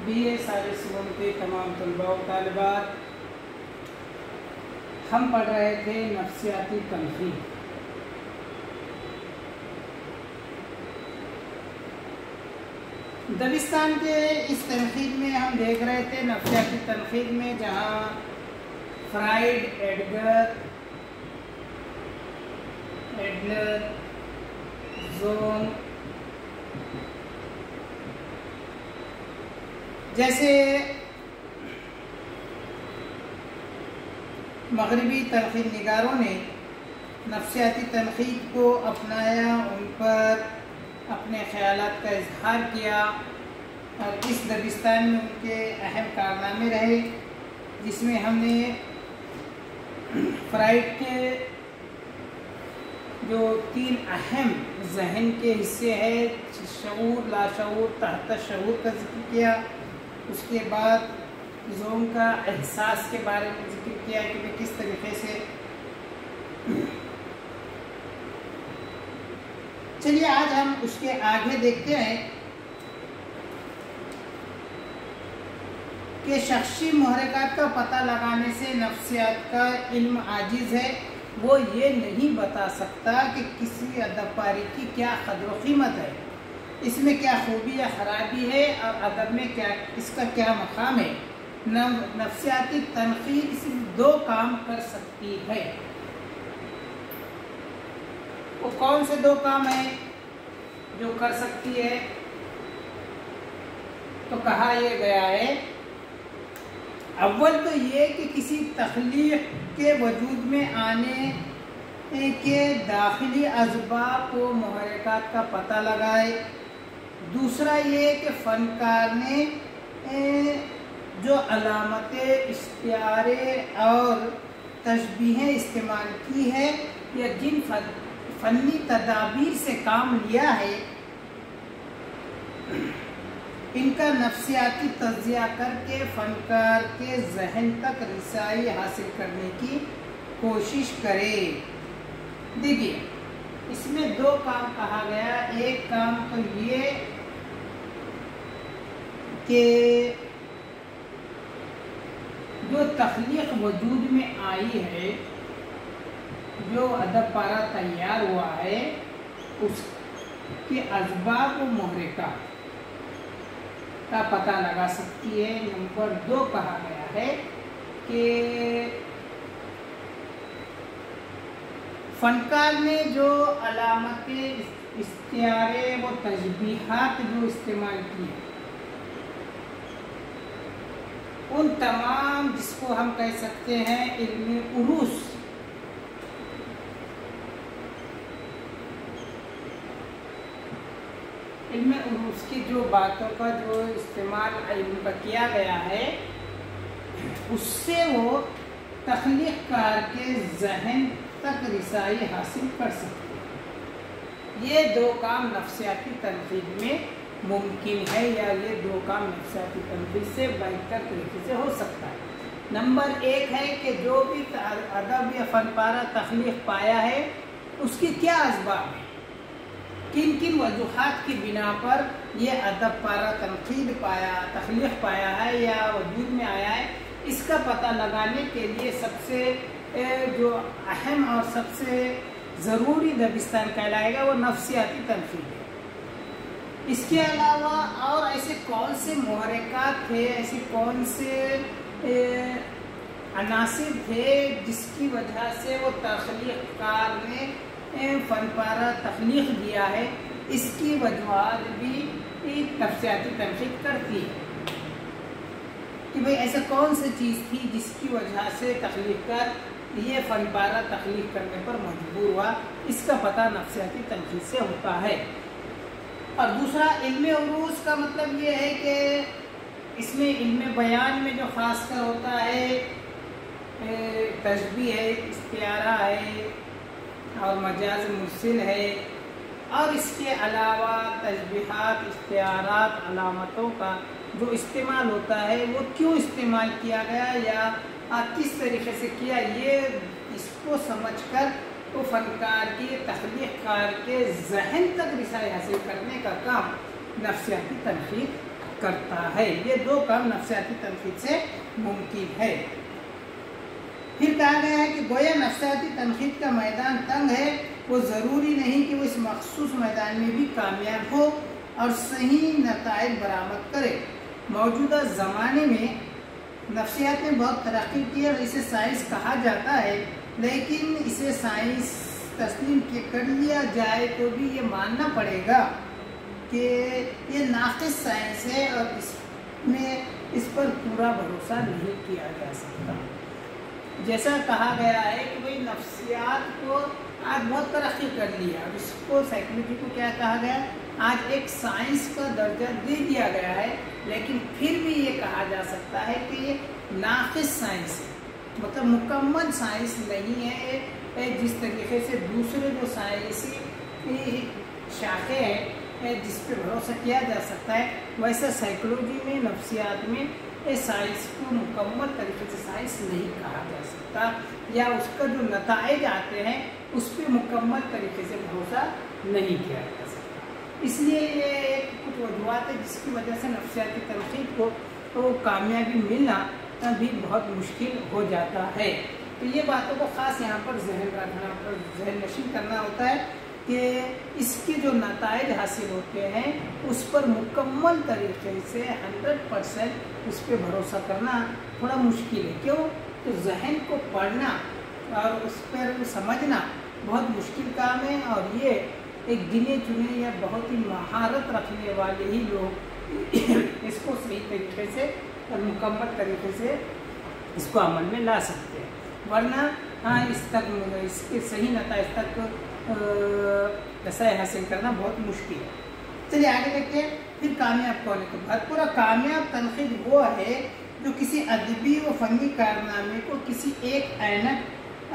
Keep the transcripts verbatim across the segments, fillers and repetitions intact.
Be اے ثالث علوم کے تمام طلباء و طالبات، ہم پڑھ رہے تھے نفسیاتی تنقید۔ دبستان کے اس تنقید میں ہم دیکھ رہے تھے نفسیاتی تنقید میں جہاں فرائیڈ، ایڈگر ایڈلر زون جیسے مغربی تنقید نگاروں نے نفسیاتی تنقید کو اپنایا، ان پر اپنے خیالات کا اظہار کیا، اور اس دبستان میں ان کے اہم کارنامے رہے، جس میں ہم نے فرائیڈ کے جو تین اہم ذہن کے حصے ہیں، شعور، لاشعور، تحت شعور کا ذکر کیا۔ اس کے بعد زون کا احساس کے بارے میں ذکر کیا کہ وہ کس طریقے سے۔ چلیے آج ہم اس کے آگے دیکھتے ہیں کہ شخصی محرکات کا پتہ لگانے سے نفسیات کا علم عاجز ہے، وہ یہ نہیں بتا سکتا کہ کسی ادب پاری کی کیا قدر و قیمت ہے، اس میں کیا خوبی یا خرابی ہے، اور ادب میں کیا اس کا کیا مقام ہے۔ نفسیاتی تنقید صرف دو کام کر سکتی ہے۔ وہ کون سے دو کام ہیں جو کر سکتی ہے؟ تو کہا یہ گیا ہے، اول تو یہ کہ کسی تخلیق کے وجود میں آنے کے داخلی اسباب و محرکات کا پتہ لگائے۔ دوسرا یہ کہ فنکار نے جو علامتیں، استعارے اور تشبیہیں استعمال کی ہے یا جن فنی تدابیر سے کام لیا ہے، ان کا نفسیاتی تجزیہ کر کے فنکار کے ذہن تک رسائی حاصل کرنے کی کوشش کرے۔ دیکھیے اس میں دو کام کہا گیا۔ ایک کام تو یہ کہ جو تخلیق وجود میں آئی ہے، جو ادب پارہ تیار ہوا ہے، اس کے اسباب و محرکات کا پتہ لگا سکتی ہے۔ نمبر دو کہا گیا ہے کہ فنکار نے جو علامتیں، استعارے و تشبیہات جو استعمال کی ہیں، ان تمام، جس کو ہم کہہ سکتے ہیں علم عروض، علم عروض کی جو باتوں کا جو استعمال علم کا کیا گیا ہے، اس سے وہ تخلیق کار کے ذہن تک رسائی حاصل کر سکتے ہیں۔ یہ دو کام نفسیاتی تنقید میں ممکن ہے، یا یہ دو کام نفسیاتی تنقید سے بہتر طریقے سے ہو سکتا ہے۔ نمبر ایک ہے کہ جو بھی ادب یا فن پارہ تخلیق پایا ہے، اس کی کیا اسباب ہیں، کن کن وجوہات کی بنا پر یہ ادب پارہ تنقید پایا، تخلیق پایا ہے یا وجود میں آیا ہے، اس کا پتہ لگانے کے لیے سب سے جو اہم اور سب سے ضروری دبستان کہلائے گا وہ نفسیاتی تنقید ہے۔ اس کے علاوہ اور ایسے کون سے محرکات تھے، ایسے کون سے عناصر تھے جس کی وجہ سے وہ تخلیق کار نے فن پارہ تخلیق دیا ہے، اس کی وجوہات بھی نفسیاتی تنقید کرتی ہے کہ بھئی ایسا کون سی چیز تھی جس کی وجہ سے تخلیق کار یہ فن پارہ تخلیق کرنے پر مجبور ہوا، اس کا پتہ نفسیاتی تنقید سے ہوتا ہے۔ اور دوسرا علم عروض کا مطلب یہ ہے کہ اس میں علم بیان میں جو خاص کر ہوتا ہے، تشبیہ ہے، استعارہ ہے اور مجاز مرسل ہے، اور اس کے علاوہ تشبیہات، استعارات، علامتوں کا جو استعمال ہوتا ہے وہ کیوں استعمال کیا گیا یا کس طریقے سے کیا، یہ اس کو سمجھ کر تو فنکار کی، تخلیق کار کے ذہن تک رسائی حاصل کرنے کا کام نفسیاتی تنقید کرتا ہے۔ یہ دو کام نفسیاتی تنقید سے ممکن ہے۔ پھر کہا گیا ہے کہ گویا نفسیاتی تنقید کا میدان تنگ ہے، وہ ضروری نہیں کہ وہ اس مخصوص میدان میں بھی کامیاب ہو اور صحیح نتائج برآمد کرے۔ موجودہ زمانے میں نفسیات نے بہت ترقی کی اور اسے سائنس کہا جاتا ہے، لیکن اسے سائنس تسلیم کر لیا جائے تو بھی یہ ماننا پڑے گا کہ یہ ناقص سائنس ہے اور اس میں اس پر پورا بھروسہ نہیں کیا جا سکتا۔ جیسا کہا گیا ہے کہ بھئی نفسیات کو آج بہت ترقی کر لیا، اور اس کو سائیکولوجی کو کیا کہا گیا، آج ایک سائنس کا درجہ دے دیا گیا ہے، لیکن پھر بھی یہ کہا جا سکتا ہے کہ یہ ناقص سائنس ہے، مطلب مکمل سائنس نہیں ہے۔ جس طریقے سے دوسرے جو سائنسی شاخیں ہیں جس پہ بھروسہ کیا جا سکتا ہے، ویسا سائیکولوجی میں، نفسیات میں سائنس کو مکمل طریقے سے سائنس نہیں کہا جا سکتا، یا اس کا جو نتائج آتے ہیں اس پہ مکمل طریقے سے بھروسہ نہیں کیا جا سکتا۔ اس لیے یہ ایک کچھ وجوہات ہے جس کی وجہ سے نفسیاتی تنقید کو تو کامیابی ملنا بھی بہت مشکل ہو جاتا ہے۔ تو یہ باتوں کو خاص یہاں پر ذہن رکھنا، پر ذہن نشین کرنا ہوتا ہے کہ اس کے جو نتائج حاصل ہوتے ہیں اس پر مکمل طریقے سے ہنڈریڈ پرسینٹ اس پہ بھروسہ کرنا تھوڑا مشکل ہے۔ کیوں؟ تو ذہن کو پڑھنا اور اس پر سمجھنا بہت مشکل کام ہے، اور یہ ایک گنے چنے یا بہت ہی مہارت رکھنے والے ہی لوگ اس کو صحیح طریقے سے اور مکمل طریقے سے اس کو عمل میں لا سکتے ہیں، ورنہ ہاں اس تک اس کے صحیح نتائج تک رسائی حاصل کرنا بہت مشکل ہے۔ چلیے آگے دیکھتے ہیں پھر کامیاب کون ہے۔ تو بھرپورا کامیاب تنقید وہ ہے جو کسی ادبی و فنی کارنامے کو کسی ایک عینک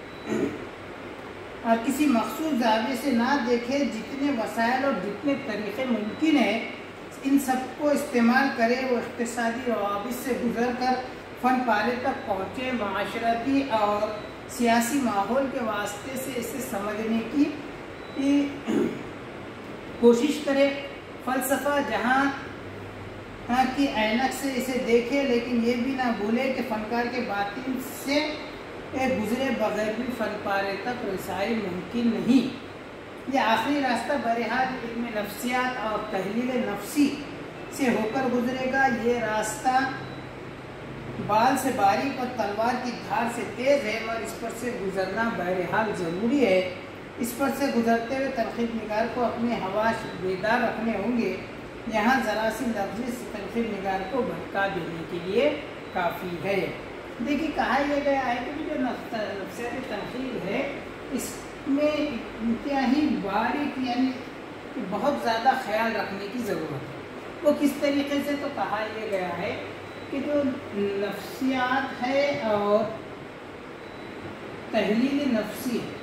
اور کسی مخصوص زاویے سے نہ دیکھے، جتنے وسائل اور جتنے طریقے ممکن ہیں ان سب کو استعمال کرے، وہ اقتصادی روابط سے گزر کر فن پارے تک پہنچے، معاشرتی اور سیاسی ماحول کے واسطے سے اسے سمجھنے کی کوشش کرے، فلسفہ جہاں کی عینک سے اسے دیکھے، لیکن یہ بھی نہ بھولے کہ فنکار کے باطن سے گزرے بغیر بھی فن پارے تک رسائی ممکن نہیں۔ یہ آخری راستہ بہرحال علم نفسیات اور تحلیل نفسی سے ہو کر گزرے گا۔ یہ راستہ بال سے باریک اور تلوار کی دھار سے تیز ہے، اور اس پر سے گزرنا بہرحال ضروری ہے۔ اس پر سے گزرتے ہوئے تنقید نگار کو اپنے حواس بیدار رکھنے ہوں گے۔ یہاں ذرا سی لفظ تنقید نگار کو بھٹکا دینے کے لیے کافی ہے۔ دیکھیے کہا یہ گیا ہے کہ جو نفسیاتی تنقید ہے اس میں انتہائی باریک یعنی بہت زیادہ خیال رکھنے کی ضرورت ہے۔ وہ کس طریقے سے؟ تو کہا یہ گیا ہے کہ جو نفسیات ہے اور تحلیل نفسی ہے،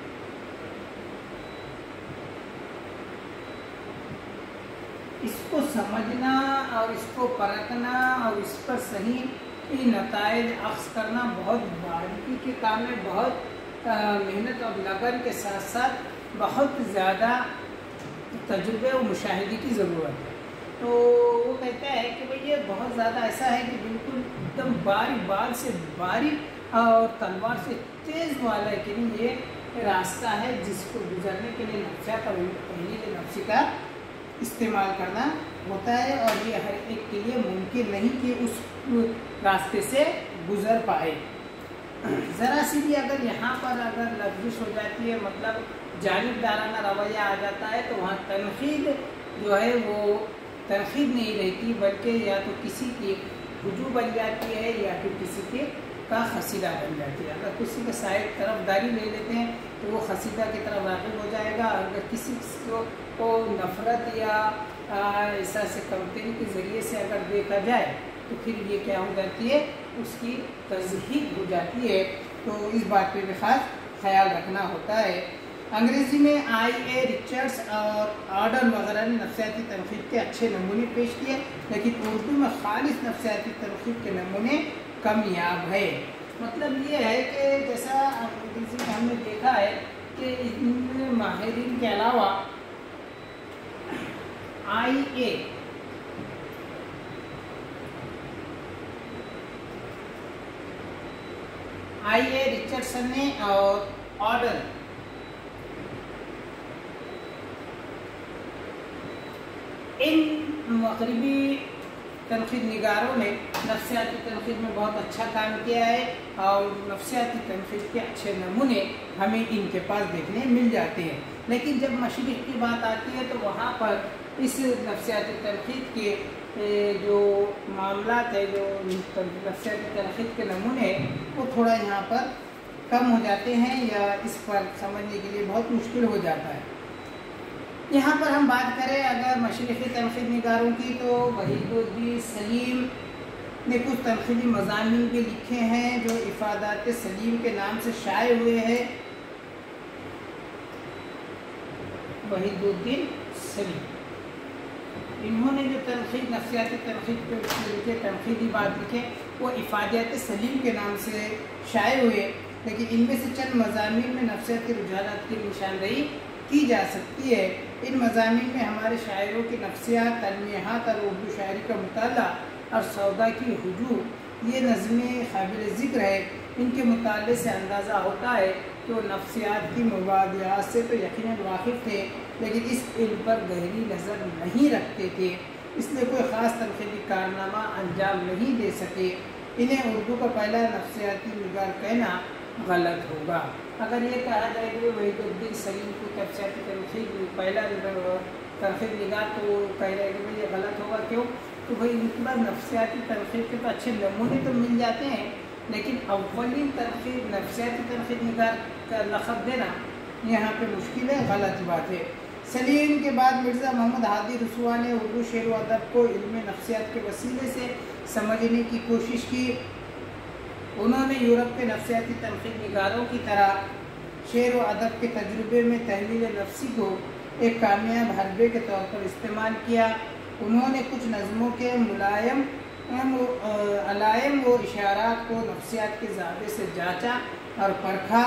اس کو سمجھنا اور اس کو پرکھنا اور اس پر صحیح نتائج اخذ کرنا بہت باریکی کے کام ہے، بہت محنت اور لگن کے ساتھ ساتھ بہت زیادہ تجربے اور مشاہدے کی ضرورت ہے۔ تو وہ کہتا ہے کہ بھئی یہ بہت زیادہ ایسا ہے کہ بالکل ایک دم باریک بال سے باریک اور تلوار سے تیز والا ہے کہ نہیں، یہ راستہ ہے جس کو گزرنے کے لیے نفسیات اور تحلیل نفسی کا استعمال کرنا ہوتا ہے، اور یہ ہر ایک کے لیے ممکن نہیں کہ اس راستے سے گزر پائے۔ ذرا سی بھی اگر یہاں پر اگر لفظش ہو جاتی ہے، مطلب جانبدارانہ رویہ آ جاتا ہے، تو وہاں تنقید جو ہے وہ تنقید نہیں رہتی، بلکہ یا تو کسی کی رجوع بن جاتی ہے یا پھر کسی کے کا خصیدہ بن جاتی ہے۔ اگر کسی کے سائڈ طرف داری لے لیتے ہیں تو وہ خصیدہ کی طرف راغب ہو جائے گا، اگر کسی کو نفرت یا احساس کمتری کے ذریعے سے اگر دیکھا جائے تو پھر یہ کیا ہو جاتی ہے، اس کی تضحیق ہو جاتی ہے۔ تو اس بات پہ بھی خاص خیال رکھنا ہوتا ہے۔ انگریزی میں آئی اے ریچرڈس اور آرڈن وغیرہ نے نفسیاتی تنقید کے اچھے نمونے پیش کیے، لیکن اردو میں خالص نفسیاتی تنقید کے نمونے کمیاب ہے۔ مطلب یہ ہے کہ جیسا انگریزی میں ہم نے دیکھا ہے کہ ان ماہرین کے علاوہ آئی اے आई ए रिचर्डसन ने और ऑर्डर इन मगरबी तनक़ीद निगारों ने नफ्सियाती तनक़ीद में बहुत अच्छा काम किया है और नफ्सियाती तनक़ीद के अच्छे नमूने हमें इनके पास देखने मिल जाते हैं। लेकिन जब मशरिक़ की बात आती है तो वहाँ पर इस नफ्सियाती तनक़ीद के जो मामलात है, जो नफ्सियाती तनक़ीद के नमूने वो थोड़ा यहाँ पर कम हो जाते हैं या इस पर समझने के लिए बहुत मुश्किल हो जाता है। यहाँ पर हम बात करें अगर मशरिक़ी तनक़ीद निगारों की तो वहीदुद्दीन सलीम ने कुछ तनक़ीदी मज़ामीन भी लिखे हैं जो इफ़ादात सलीम के नाम से शाये हुए हैं। वहीदुद्दीन सलीम इन्होंने जो तनक़ीद नफ्सियाती तनक़ीद के तनक़ीदी बात लिखे वो इफ़ादात सलीम के नाम से शाये हुए, लेकिन इनमें से चंद मज़ामीन में नफ्सियाती रुझानात की निशानदेही की जा सकती है। इन मज़ामीन में हमारे शायरों की नफ्सियात, तलमीहात और उर्दू शायरी का मुताला और सौदा की हुजूर ये नज़में काबिल ज़िक्र है। इनके मुताले से अंदाज़ा होता है कि वो नफ्सियात की मुबादियात से तो यकीनन वाकिफ़ थे, लेकिन इस इल्म पर गहरी नज़र नहीं रखते थे, इसलिए कोई ख़ास तनक़ीदी कारनामा अंजाम नहीं दे सके। इन्हें उर्दू का पहला नफ्सियाती निगार कहना गलत होगा। अगर ये कहा जाए कि वहीदुद्दीन सलीम को नफ्सियाती तनक़ीद पहला तनक़ीद निगार तो कह रहे हैं कि भाई ये गलत होगा। क्यों? तो भाई इनके बाद नफ्सियाती तनक़ीद के तो अच्छे नमूने तो मिल जाते हैं, लेकिन अव्वली तनक़ीद नफ्सियाती तनक़ीद निगार का लक़ब देना यहाँ पे मुश्किल है, गलत बात है। सलीम के बाद मिर्ज़ा मोहम्मद हादी रसूआ ने उर्दू शेर व अदब को इल्म नफ्सियात के वसीले से समझने की कोशिश की। उन्होंने यूरोप के नफ्सियाती तनक़ीद निगारों की तरह शेर व अदब के तजुर्बे में तहलील नफ्सी को एक कामयाब हरबे के तौर पर इस्तेमाल किया। उन्होंने कुछ नज़मों के मुलायम अलायम व इशारात को नफ्सियात के ज़ावे से जांचा और परखा।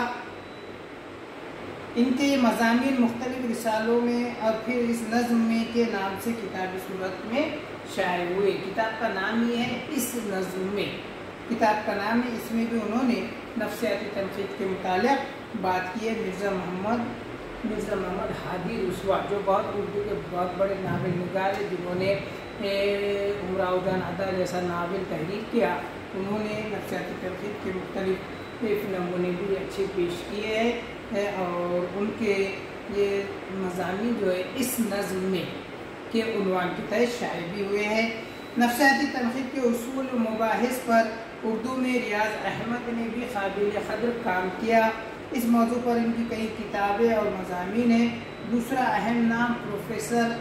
इनके ये मज़ामीन मुख्तलिफ़ रिसालों में और फिर इस नज़्म में के नाम से किताबी सूरत में शाये हुए। किताब का नाम ही है इस नज़्म में, किताब का नाम है, इसमें भी उन्होंने नफ्सियाती तनक़ीद के मुतालिक़ बात की है। मिर्ज़ा मोहम्मद मिर्ज़ा मोहम्मद हादी रसूआ जो बहुत उर्दू के बहुत बड़े नावल निगार हैं, जिन्होंने उमराव जान अदा जैसा नावल तहरीर किया, उन्होंने नफ्सियाती तनक़ीद के मुख्तलिफ़ नमूने भी अच्छे पेश किए हैं और उनके ये मज़ामीन जो है इस नज़्म में के उन्वान के तहत शाये भी हुए हैं। नफ्सियाती तनक़ीद के उसूल व मुबाहिस पर उर्दू में रियाज़ अहमद ने भी काबिल क़द्र काम किया। इस मौजू पर इनकी कई किताबें और मज़ामीन हैं। दूसरा अहम नाम प्रोफेसर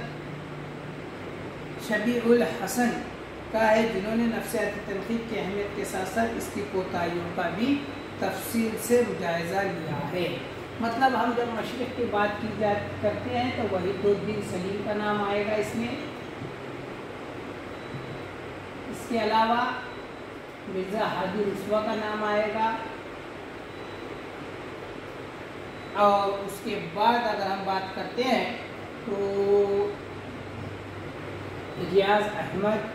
शबीउल हसन का है, जिन्होंने नफ्सियाती तनक़ीद की अहमियत के साथ साथ इसकी कोताहियों का भी तफसील से जायज़ा लिया है। मतलब हम जब मशरिक़ की बात की जा करते हैं तो वहीदुद्दीन सलीम का नाम आएगा इसमें। इसके अलावा मिर्ज़ा हादी रसूआ का नाम आएगा और उसके बाद अगर हम बात करते हैं तो रियाज़ अहमद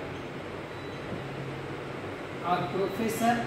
और प्रोफेसर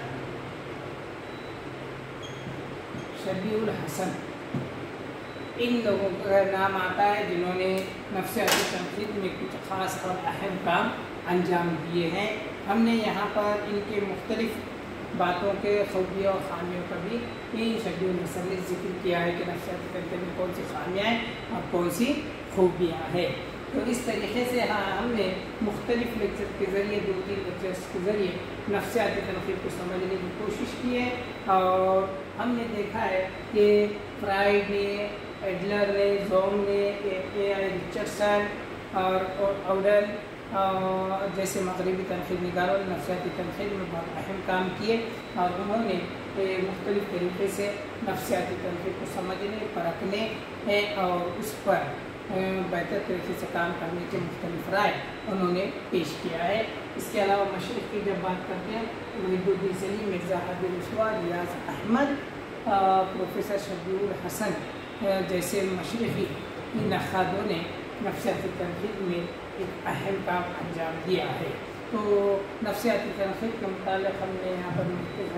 शबीउल हसन, इन लोगों का नाम आता है जिन्होंने नफ्सियाती तनक़ीद में कुछ ख़ास और अहम काम अंजाम दिए हैं। हमने यहाँ पर इनके मुख्तलिफ़ बातों के खूबियों और ख़ामियों का भी इन शबीउल हसन ने ज़िक्र किया है कि नफ्सियाती तनक़ीद में कौन सी ख़ामियाँ हैं और कौन सी खूबियाँ हैं। तो इस तरीके से हाँ हमने मुख्तलिफ़ लेक्चर के ज़रिए दो तीन लेक्चर्स के ज़रिए नफ्सियाती तनक़ीद को समझने की कोशिश की है और हमने देखा है कि फ्राइड ने, एडलर ने, जोम ने, ए आई रिचर्डसन और ऑर्डर जैसे मगरबी तनक़ीद निगारों ने नफ्सियाती तनक़ीद में बहुत अहम काम किए और उन्होंने मुख्तलिफ़ तरीके से नफ्सियाती तनक़ीद को समझने, परखने और उस पर बेहतर तरीके से काम करने के मुख्तलिफ़ राय उन्होंने पेश किया है। इसके अलावा मशरिक़ की जब बात करते हैं तो वहीदुद्दीन सलीम, मिर्ज़ा हादी रसूआ, रियाज़ अहमद, प्रोफेसर शबीउल हसन जैसे मशरिक़ी नक़ादों ने नफ्सियाती तनक़ीद में एक अहम काम अंजाम दिया है। तो नफ्सियाती तनक़ीद के मुतालिक़ हमने यहाँ पर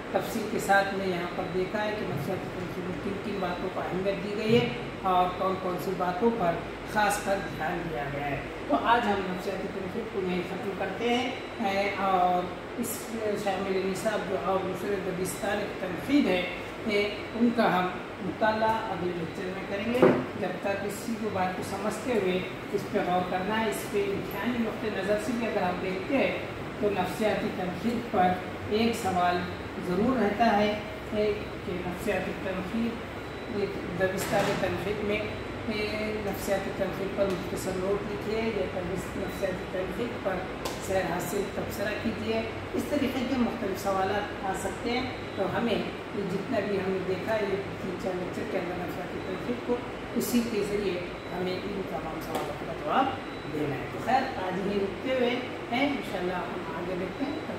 तफसील के साथ में यहाँ पर देखा है कि नफ्सियाती तनकीद में किन किन बातों को अहमियत दी गई है और कौन कौन सी बातों पर ख़ास कर ध्यान दिया गया है। तो आज हम नफ्सियाती तनकीद को यहीं ख़त्म करते हैं और इस शामिल निसाब जो और दूसरे दबिस्तान तनकीद है उनका हम मुताला अगले लेक्चर में करेंगे। जब तक इसी को बात को समझते हुए इस पर गौर करना है। इस पर इम्तिहानी नुक़्ते नज़र से भी अगर आप देखते हैं तो नफ्सियाती तनकीद पर एक सवाल ज़रूर रहता है कि नफ्सियाती तनकीद दबिस्तान तनकीद में नफ्सियाती तनकीद पर मुख्तसर नोट लिखिए या नफ्सियाती तनकीद पर सैर हासिल तबसरा कीजिए। इस तरीके के मुख्तलिफ सवाल आ सकते हैं। तो हमें ये जितना भी हमने देखा ये तीन चार लेक्चर के अंदर नफ्सियाती तनकीद को उसी के ज़रिए हमें इन तमाम सवालों का जवाब देना है। तो खैर आज ही रुकते हुए हैं, इंशाअल्लाह हम आगे देखते हैं।